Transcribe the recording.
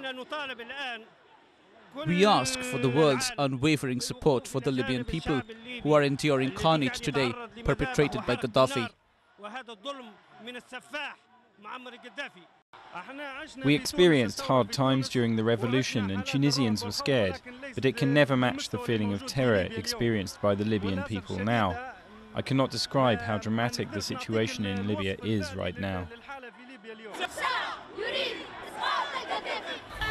We ask for the world's unwavering support for the Libyan people who are enduring carnage today perpetrated by Gaddafi. We experienced hard times during the revolution and Tunisians were scared, but it can never match the feeling of terror experienced by the Libyan people now. I cannot describe how dramatic the situation in Libya is right now.